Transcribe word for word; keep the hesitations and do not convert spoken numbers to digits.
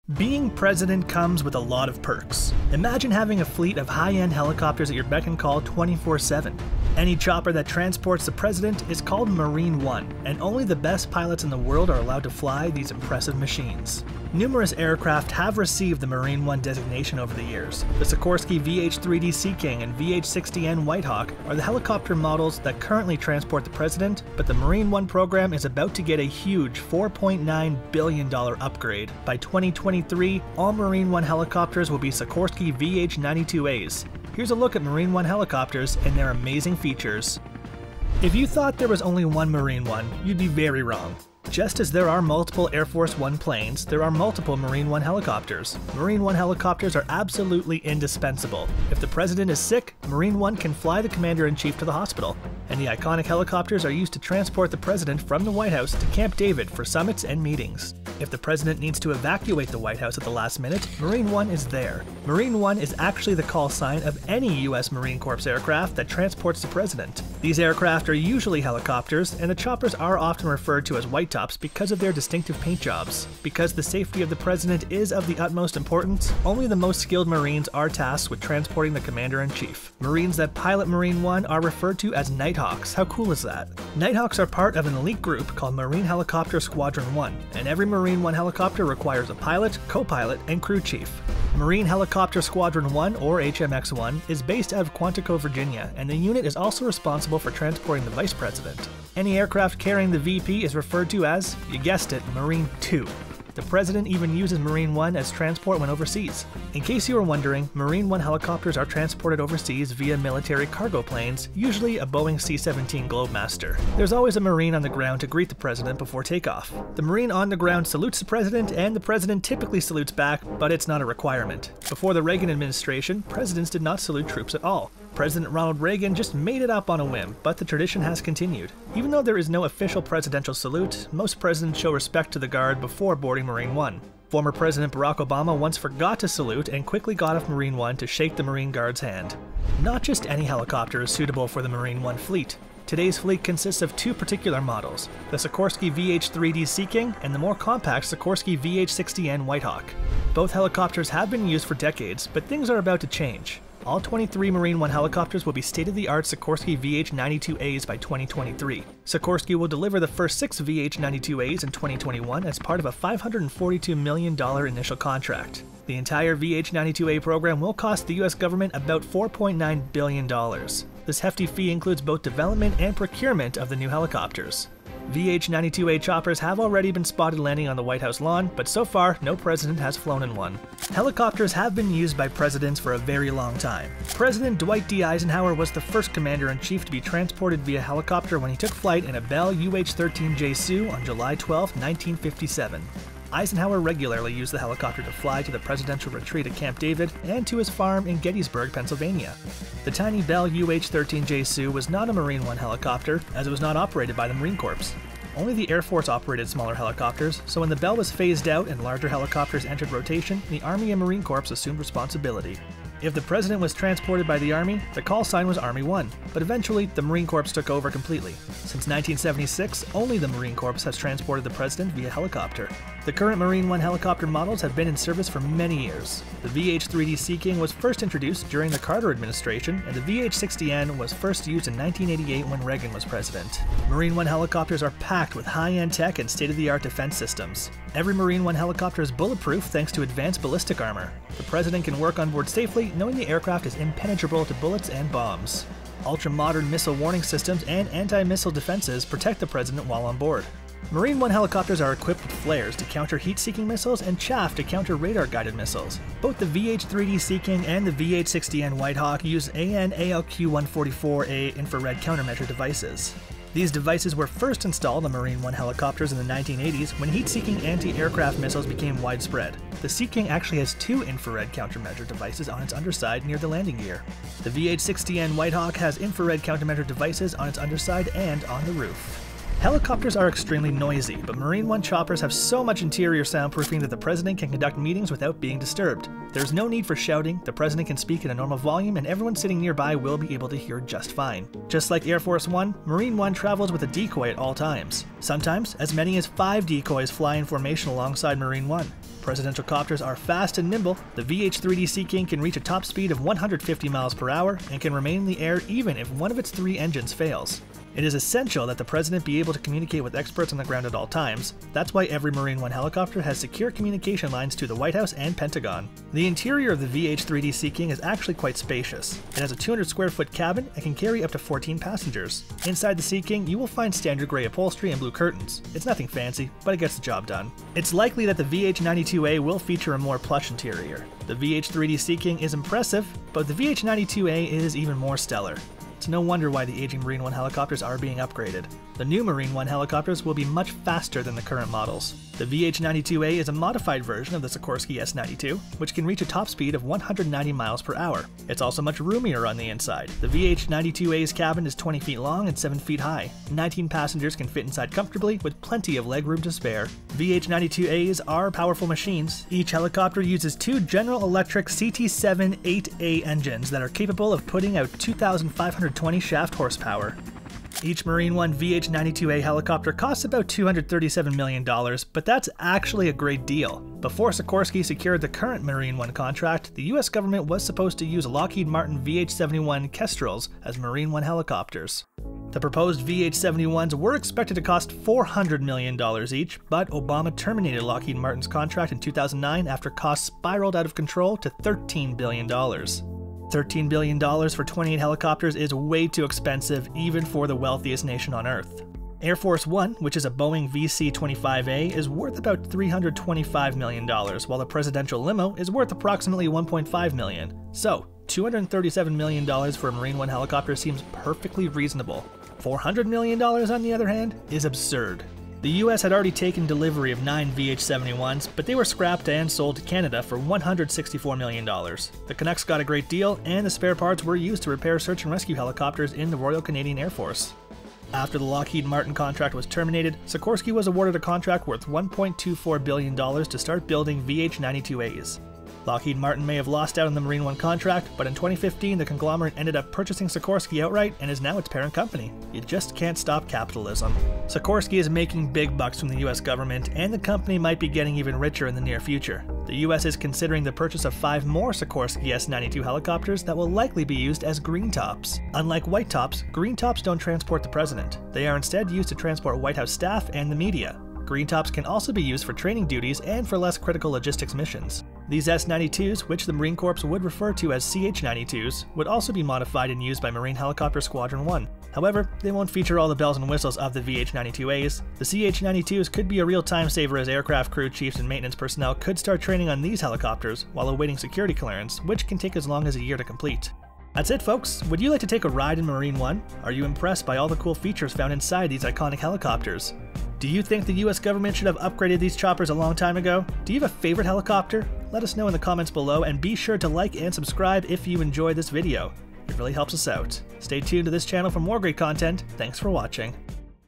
Being president comes with a lot of perks. Imagine having a fleet of high-end helicopters at your beck and call twenty-four seven. Any chopper that transports the president is called Marine One, and only the best pilots in the world are allowed to fly these impressive machines. Numerous aircraft have received the Marine One designation over the years. The Sikorsky V H three D Sea King and V H sixty N Whitehawk are the helicopter models that currently transport the president, but the Marine One program is about to get a huge four point nine billion dollars upgrade. By twenty twenty-three, all Marine One helicopters will be Sikorsky V H ninety-two A's. Here's a look at Marine One helicopters and their amazing features. If you thought there was only one Marine One, you'd be very wrong. Just as there are multiple Air Force One planes, there are multiple Marine One helicopters. Marine One helicopters are absolutely indispensable. If the president is sick, Marine One can fly the commander-in-chief to the hospital. And the iconic helicopters are used to transport the president from the White House to Camp David for summits and meetings. If the president needs to evacuate the White House at the last minute, Marine One is there. Marine One is actually the call sign of any U S Marine Corps aircraft that transports the president. These aircraft are usually helicopters, and the choppers are often referred to as white tops because of their distinctive paint jobs. Because the safety of the president is of the utmost importance, only the most skilled Marines are tasked with transporting the commander-in-chief. Marines that pilot Marine One are referred to as Nighthawks. How cool is that? Nighthawks are part of an elite group called Marine Helicopter Squadron One, and every Marine One helicopter requires a pilot, co-pilot, and crew chief. Marine Helicopter Squadron One, or H M X one, is based out of Quantico, Virginia, and the unit is also responsible for transporting the Vice President. Any aircraft carrying the V P is referred to as, you guessed it, Marine Two. The president even uses Marine One as transport when overseas. In case you were wondering, Marine One helicopters are transported overseas via military cargo planes, usually a Boeing C seventeen Globemaster. There's always a Marine on the ground to greet the president before takeoff. The Marine on the ground salutes the president, and the president typically salutes back, but it's not a requirement. Before the Reagan administration, presidents did not salute troops at all. President Ronald Reagan just made it up on a whim, but the tradition has continued. Even though there is no official presidential salute, most presidents show respect to the guard before boarding Marine One. Former President Barack Obama once forgot to salute and quickly got off Marine One to shake the Marine Guard's hand. Not just any helicopter is suitable for the Marine One fleet. Today's fleet consists of two particular models, the Sikorsky V H three D Sea King and the more compact Sikorsky V H sixty N Whitehawk. Both helicopters have been used for decades, but things are about to change. All twenty-three Marine One helicopters will be state-of-the-art Sikorsky V H ninety-two A's by twenty twenty-three. Sikorsky will deliver the first six V H ninety-two A's in twenty twenty-one as part of a five hundred forty-two million dollars initial contract. The entire V H ninety-two A program will cost the U S government about four point nine billion dollars. This hefty fee includes both development and procurement of the new helicopters. V H ninety-two A choppers have already been spotted landing on the White House lawn, but so far, no president has flown in one. Helicopters have been used by presidents for a very long time. President Dwight D. Eisenhower was the first commander-in-chief to be transported via helicopter when he took flight in a Bell U H thirteen J Sioux on July twelfth, nineteen fifty-seven. Eisenhower regularly used the helicopter to fly to the presidential retreat at Camp David and to his farm in Gettysburg, Pennsylvania. The tiny Bell U H thirteen J Sioux was not a Marine One helicopter, as it was not operated by the Marine Corps. Only the Air Force operated smaller helicopters, so when the Bell was phased out and larger helicopters entered rotation, the Army and Marine Corps assumed responsibility. If the president was transported by the Army, the call sign was Army One, but eventually the Marine Corps took over completely. Since nineteen seventy-six, only the Marine Corps has transported the president via helicopter. The current Marine One helicopter models have been in service for many years. The V H three D Sea King was first introduced during the Carter administration, and the V H sixty N was first used in nineteen eighty-eight when Reagan was president. Marine One helicopters are packed with high-end tech and state-of-the-art defense systems. Every Marine One helicopter is bulletproof thanks to advanced ballistic armor. The president can work on board safely, knowing the aircraft is impenetrable to bullets and bombs. Ultra-modern missile warning systems and anti-missile defenses protect the president while on board. Marine One helicopters are equipped with flares to counter heat-seeking missiles and chaff to counter radar-guided missiles. Both the V H three D Sea King and the V H sixty N Whitehawk use A N A L Q one forty-four A infrared countermeasure devices. These devices were first installed on Marine One helicopters in the nineteen eighties when heat-seeking anti-aircraft missiles became widespread. The Sea King actually has two infrared countermeasure devices on its underside near the landing gear. The V H sixty N Whitehawk has infrared countermeasure devices on its underside and on the roof. Helicopters are extremely noisy, but Marine One choppers have so much interior soundproofing that the president can conduct meetings without being disturbed. There's no need for shouting, the president can speak at a normal volume, and everyone sitting nearby will be able to hear just fine. Just like Air Force One, Marine One travels with a decoy at all times. Sometimes, as many as five decoys fly in formation alongside Marine One. Presidential copters are fast and nimble. The V H three D Sea King can reach a top speed of one hundred fifty miles per hour and can remain in the air even if one of its three engines fails. It is essential that the President be able to communicate with experts on the ground at all times. That's why every Marine One helicopter has secure communication lines to the White House and Pentagon. The interior of the V H three D Sea King is actually quite spacious. It has a two hundred square foot cabin and can carry up to fourteen passengers. Inside the Sea King, you will find standard gray upholstery and blue curtains. It's nothing fancy, but it gets the job done. It's likely that the V H ninety-two A will feature a more plush interior. The V H three D Sea King is impressive, but the V H ninety-two A is even more stellar. It's no wonder why the aging Marine One helicopters are being upgraded. The new Marine One helicopters will be much faster than the current models. The V H ninety-two A is a modified version of the Sikorsky S ninety-two, which can reach a top speed of one hundred ninety miles per hour. It's also much roomier on the inside. The V H ninety-two A's cabin is twenty feet long and seven feet high. nineteen passengers can fit inside comfortably with plenty of legroom to spare. V H ninety-two A's are powerful machines. Each helicopter uses two General Electric C T seven eight A engines that are capable of putting out two thousand five hundred twenty shaft horsepower. Each Marine One V H ninety-two A helicopter costs about two hundred thirty-seven million dollars, but that's actually a great deal. Before Sikorsky secured the current Marine One contract, the U S government was supposed to use Lockheed Martin V H seventy-one Kestrels as Marine One helicopters. The proposed V H seventy-ones were expected to cost four hundred million dollars each, but Obama terminated Lockheed Martin's contract in two thousand nine after costs spiraled out of control to thirteen billion dollars. thirteen billion dollars for twenty-eight helicopters is way too expensive even for the wealthiest nation on Earth. Air Force One, which is a Boeing V C twenty-five A, is worth about three hundred twenty-five million dollars, while the presidential limo is worth approximately one point five million dollars. So, two hundred thirty-seven million dollars for a Marine One helicopter seems perfectly reasonable. four hundred million dollars, on the other hand, is absurd. The U S had already taken delivery of nine V H seventy-ones, but they were scrapped and sold to Canada for one hundred sixty-four million dollars. The Canucks got a great deal, and the spare parts were used to repair search and rescue helicopters in the Royal Canadian Air Force. After the Lockheed Martin contract was terminated, Sikorsky was awarded a contract worth one point two four billion dollars to start building V H ninety-two A's. Lockheed Martin may have lost out on the Marine One contract, but in twenty fifteen the conglomerate ended up purchasing Sikorsky outright and is now its parent company. You just can't stop capitalism. Sikorsky is making big bucks from the U S government, and the company might be getting even richer in the near future. The U S is considering the purchase of five more Sikorsky S ninety-two helicopters that will likely be used as green tops. Unlike white tops, green tops don't transport the president. They are instead used to transport White House staff and the media. Green tops can also be used for training duties and for less critical logistics missions. These S ninety-twos, which the Marine Corps would refer to as C H ninety-twos, would also be modified and used by Marine Helicopter Squadron one. However, they won't feature all the bells and whistles of the V H ninety-two A's. The C H ninety-twos could be a real time saver, as aircraft crew chiefs and maintenance personnel could start training on these helicopters while awaiting security clearance, which can take as long as a year to complete. That's it, folks. Would you like to take a ride in Marine One? Are you impressed by all the cool features found inside these iconic helicopters? Do you think the U S government should have upgraded these choppers a long time ago? Do you have a favorite helicopter? Let us know in the comments below, and be sure to like and subscribe if you enjoyed this video. It really helps us out. Stay tuned to this channel for more great content. Thanks for watching.